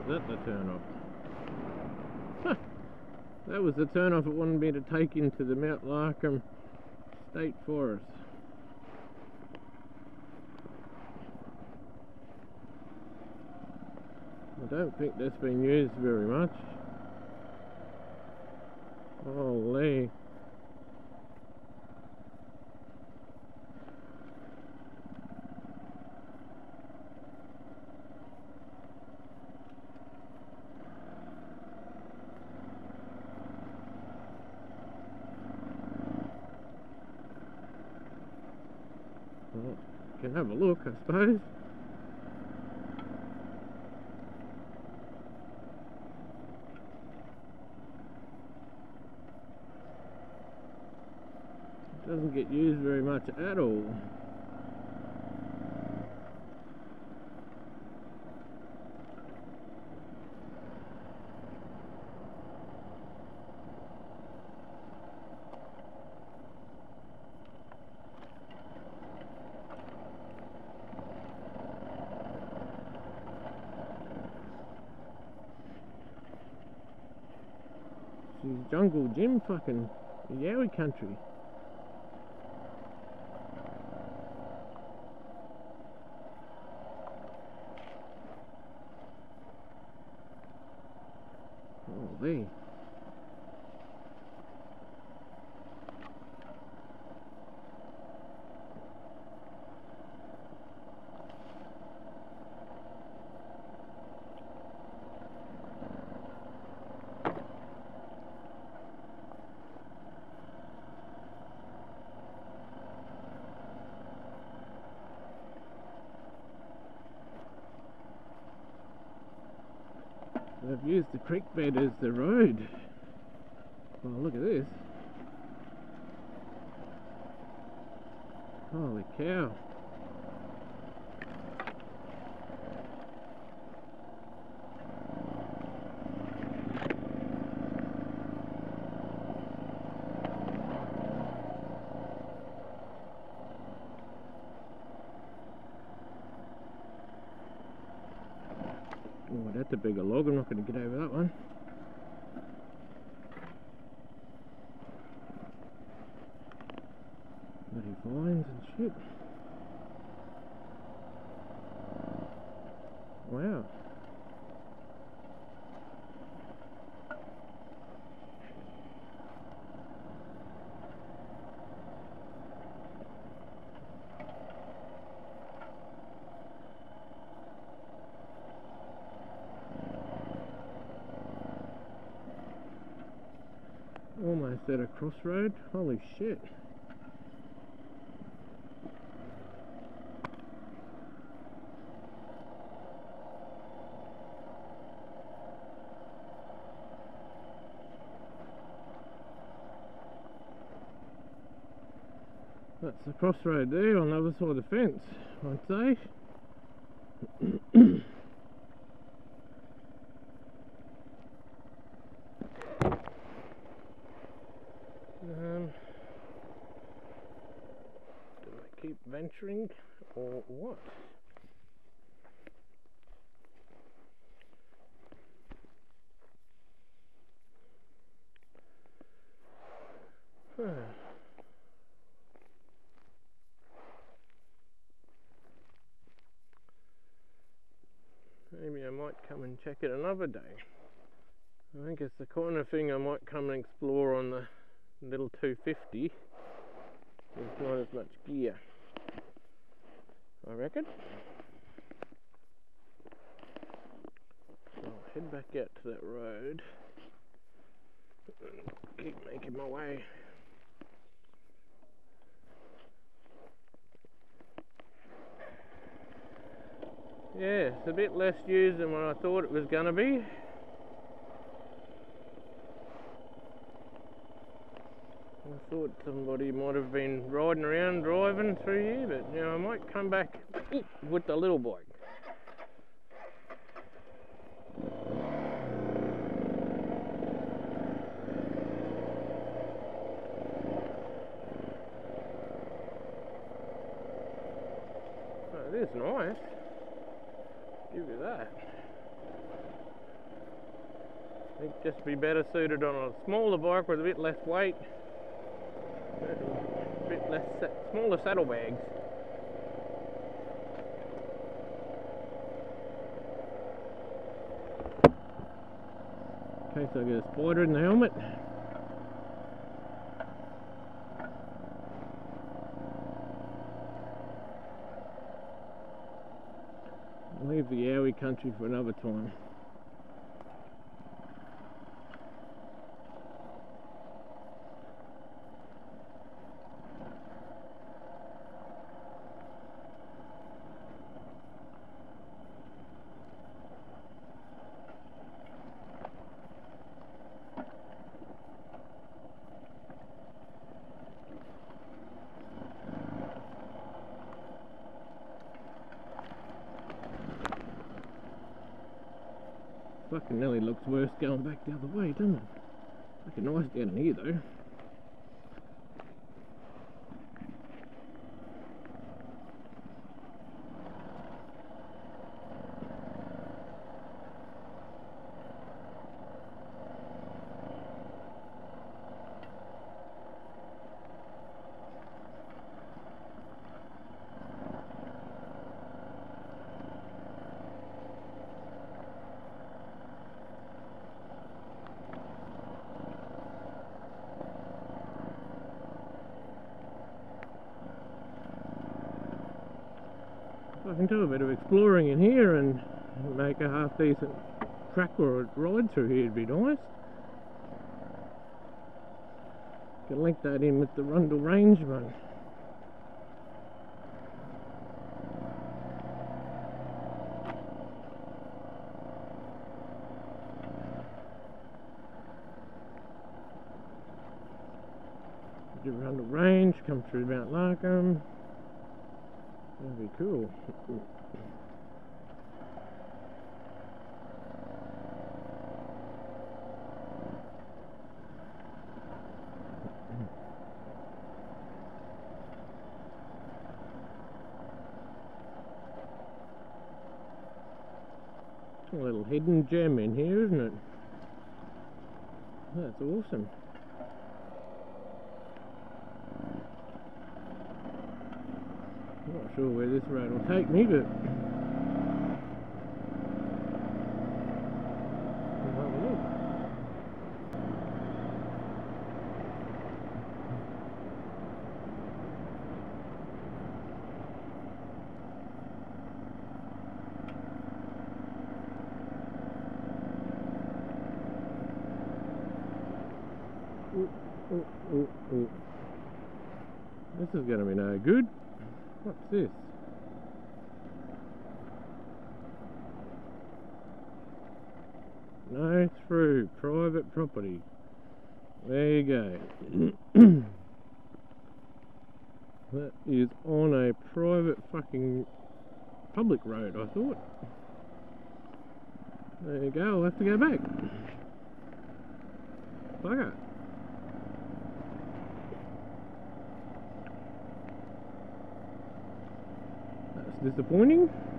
is that the turn off? Huh. That was the turn off it wanted me to take into the Mt Larcom State Forest. I don't think that's been used very much. Holy. Well, can have a look, I suppose. It doesn't get used very much at all. Jungle Gym fucking Yowie country. Holy. They've used the creek bed as the road. Oh, look at this. Holy cow. Oh, that's a bigger log. I'm not going to get over that one. Bloody vines and shit. Wow. Almost at a crossroad. Holy shit. That's the crossroad there on the other side of the fence, I'd say. Do I keep venturing or what? Maybe I might come and check it another day. I think it's the kind of thing I might come and explore on the little 250. There's not as much gear, I reckon. I'll head back out to that road and keep making my way. Yeah, it's a bit less used than what I thought it was going to be. I thought somebody might have been riding around driving through here, but you know, I might come back with the little bike. Oh, it is nice. Give you that. I think just be better suited on a smaller bike with a bit less weight, a bit less smaller saddlebags. In case I get a spider in the helmet. Leave the Yowie country for another time. Fucking nearly looks worse going back the other way, doesn't it? Fucking nice down here though. I can do a bit of exploring in here and make a half decent track or a ride through here would be nice. Can link that in with the Rundle Range one. Do Rundle Range, come through Mt Larcom. That'd be cool. A little hidden gem in here, isn't it? That's awesome. Not sure where this road will take me, but we'll have a look. Ooh. This is going to be no good. What's this? No through private property. There you go. That is on a private fucking public road, I thought. There you go, I'll have to go back. Bugger. That's disappointing.